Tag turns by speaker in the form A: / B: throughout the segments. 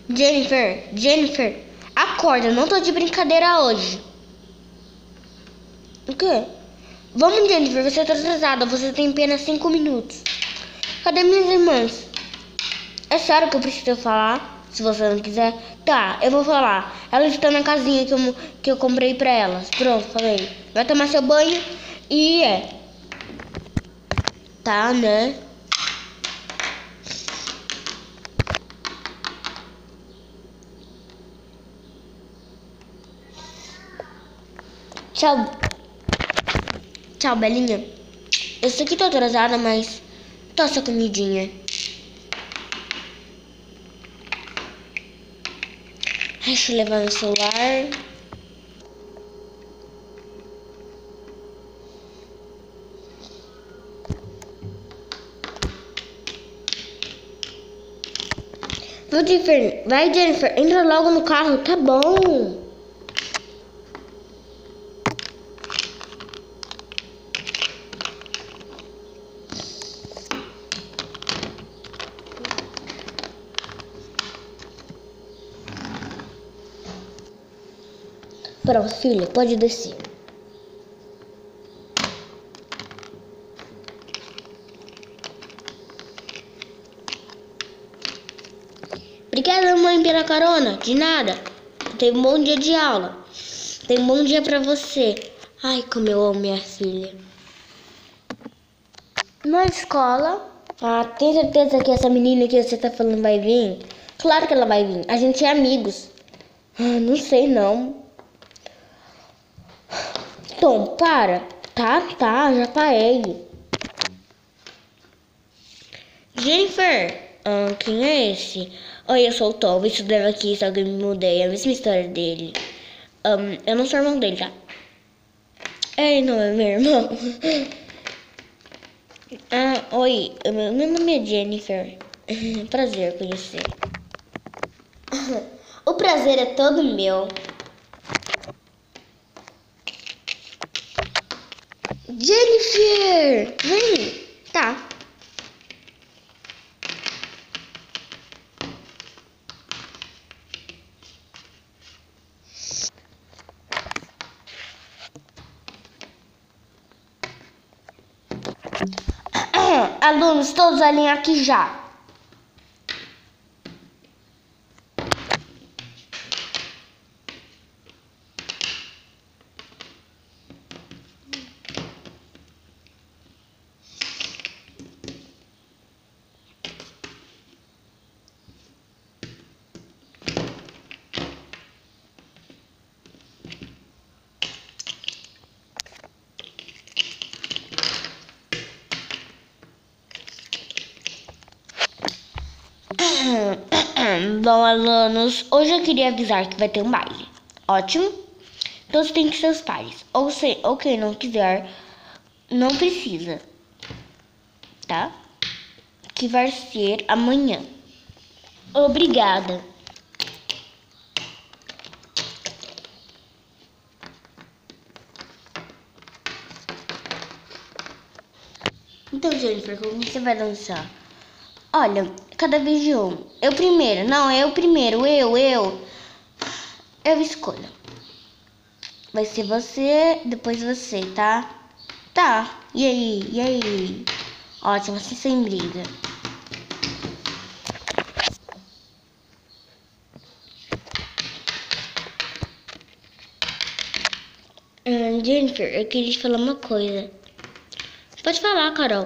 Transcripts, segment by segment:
A: Jennifer, acorda, não tô de brincadeira hoje. O quê? Vamos, Jennifer, você tá atrasada, você tem apenas 5 minutos. Cadê minhas irmãs? É sério que eu preciso falar? Se você não quiser. Tá, eu vou falar. Elas estão na casinha que eu comprei pra elas. Pronto, falei. Vai tomar seu banho e Tá, né? Tchau. Tchau, Belinha. Eu sei que tô atrasada, mas tô essa comidinha. Deixa eu levar meu celular. Vai, Jennifer, entra logo no carro, tá bom. Pronto, filha, pode descer. Obrigada, mãe, pela carona. De nada. Tenha um bom dia de aula. Tenha um bom dia pra você. Ai, como eu amo minha filha. Na escola. Ah, tem certeza que essa menina que você tá falando vai vir? Claro que ela vai vir. A gente é amigos. Ah, não sei não. Tom, para. Tá, já parei. Jennifer, quem é esse? Oi, eu sou o Tom, isso deve aqui, só que eu me mudei, é a mesma história dele. Eu não sou irmão dele, tá? Não é meu irmão. Oi, meu nome é Jennifer. Prazer conhecer. O prazer é todo meu. Jennifer, vem. Tá. Alunos, todos alinhem aqui já. Bom, alunos, hoje eu queria avisar que vai ter um baile. Ótimo. Todos têm que ser os pais. Ou quem não quiser, não precisa. Tá? Que vai ser amanhã. Obrigada. Então, Jennifer, como você vai dançar? Olha, cada vez de um. Eu primeiro. Não, eu primeiro. Eu escolho. Vai ser você, depois você, tá? Tá. E aí? Ótimo, assim sem briga. Jennifer, eu queria te falar uma coisa. Pode falar, Carol.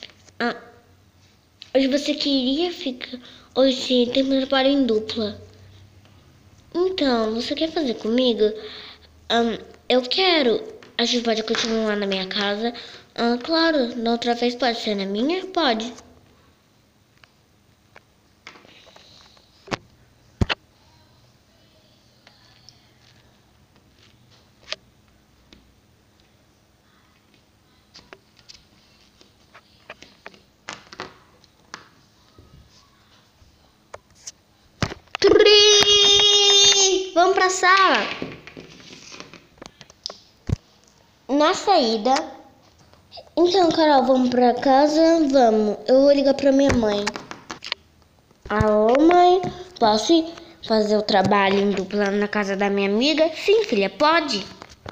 A: Hoje você queria ficar... Hoje tem trabalho em dupla. Então, você quer fazer comigo? Eu quero. A gente pode continuar na minha casa. Claro, na outra vez pode ser na minha? Pode. Vamos pra sala. Na saída. Então, Carol, vamos pra casa? Vamos. Eu vou ligar pra minha mãe. Alô, mãe? Posso ir? fazer o trabalho em dupla na casa da minha amiga? Sim, filha, pode.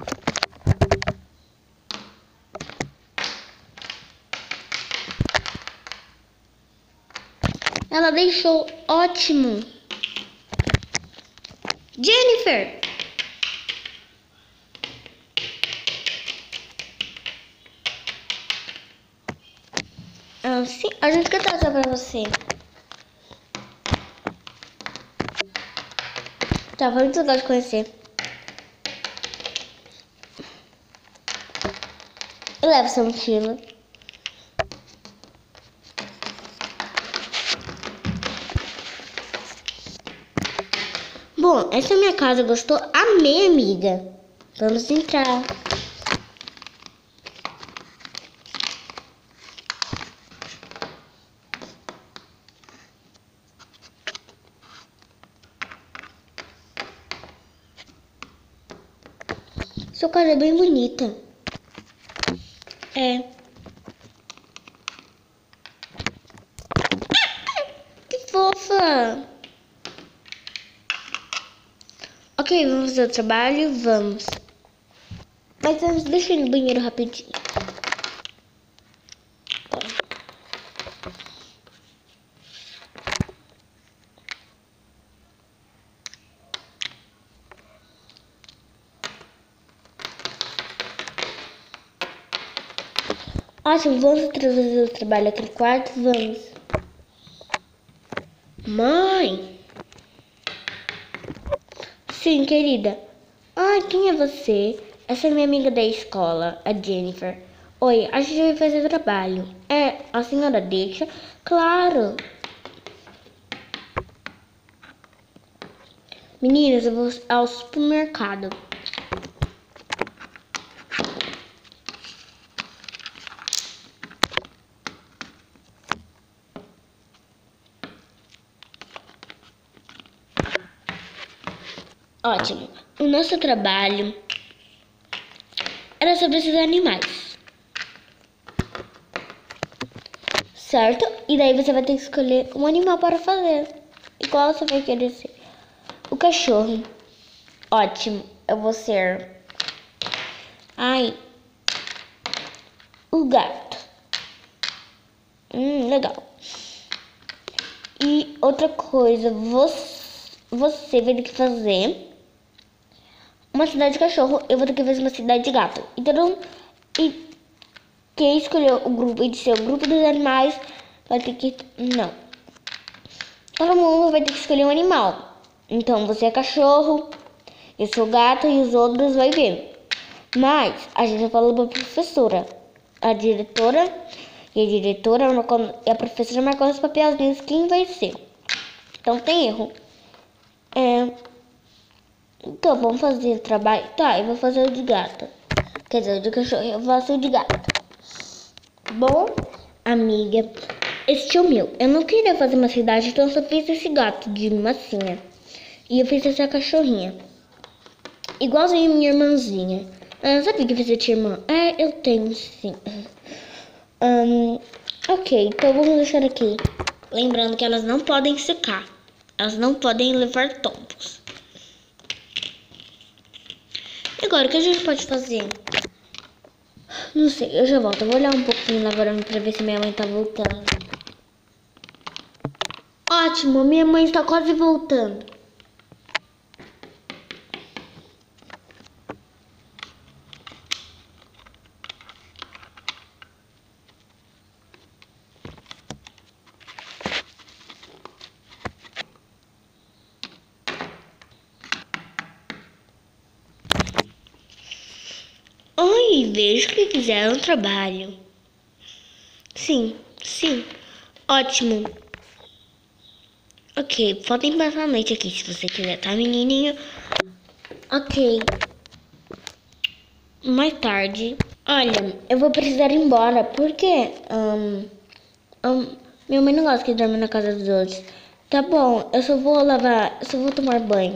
A: Ela deixou. Ótimo. Jennifer! Sim, a gente quer trazer pra você. Tá, foi muito legal de conhecer. Eu levo sua mochila. Bom, essa é a minha casa. Gostou? Amei, amiga. Vamos entrar. Sua casa é bem bonita. É. Que fofa. Ok, vamos fazer o trabalho? Vamos. Mas antes, deixa eu ir no banheiro rapidinho. Ótimo, vamos fazer o trabalho aqui no quarto? Vamos. Mãe! Sim, querida. Ai, quem é você? Essa é minha amiga da escola, a Jennifer. Oi, a gente vai fazer trabalho. É, a senhora deixa? Claro. Meninas, eu vou ao supermercado. Ótimo. O nosso trabalho era sobre esses animais. Certo? E daí você vai ter que escolher um animal para fazer. E qual você vai querer ser? O cachorro. Ótimo. Eu vou ser... Ai. O gato. Legal. E outra coisa, você vai ter que fazer uma cidade de cachorro, eu vou ter que fazer uma cidade de gato. Então, e quem escolheu o grupo de ser o grupo dos animais vai ter que... Não. Todo mundo vai ter que escolher um animal. Então, você é cachorro, eu sou gato e os outros vai ver. Mas, a gente já falou pra professora. A diretora e a professora marcou os papelzinhos quem vai ser. Então, tem erro. Então, vamos fazer o trabalho. Tá, eu vou fazer o de gato. Quer dizer, o de cachorro, eu faço o de gato. Bom, amiga, este é o meu. Eu não queria fazer uma cidade, então eu só fiz esse gato de massinha. E eu fiz essa cachorrinha. Igualzinho a minha irmãzinha. Sabe que você tinha irmã? É, eu tenho sim. Ok, então vamos deixar aqui. Lembrando que elas não podem secar. Elas não podem levar tombos. E agora, o que a gente pode fazer? Não sei, eu já volto. Eu vou olhar um pouquinho lá agora pra ver se minha mãe tá voltando. Ótimo, minha mãe está quase voltando. Oi, vejo que fizeram o trabalho. Sim, sim. Ótimo. Ok, podem passar a noite aqui se você quiser, tá, menininho? Ok. Mais tarde. Olha, eu vou precisar ir embora, porque minha mãe não gosta que dorme na casa dos outros. Tá bom, eu só vou lavar, eu só vou tomar banho.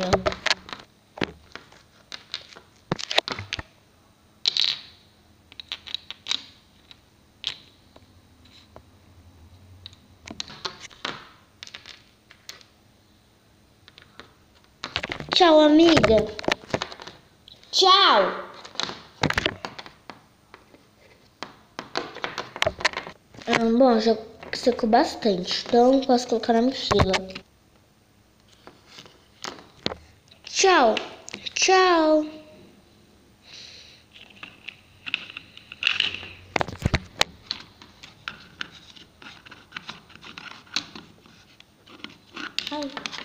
A: tchau, amiga. Tchau. Bom, já secou bastante, então posso colocar na mochila. Tchau. Tchau. Ai.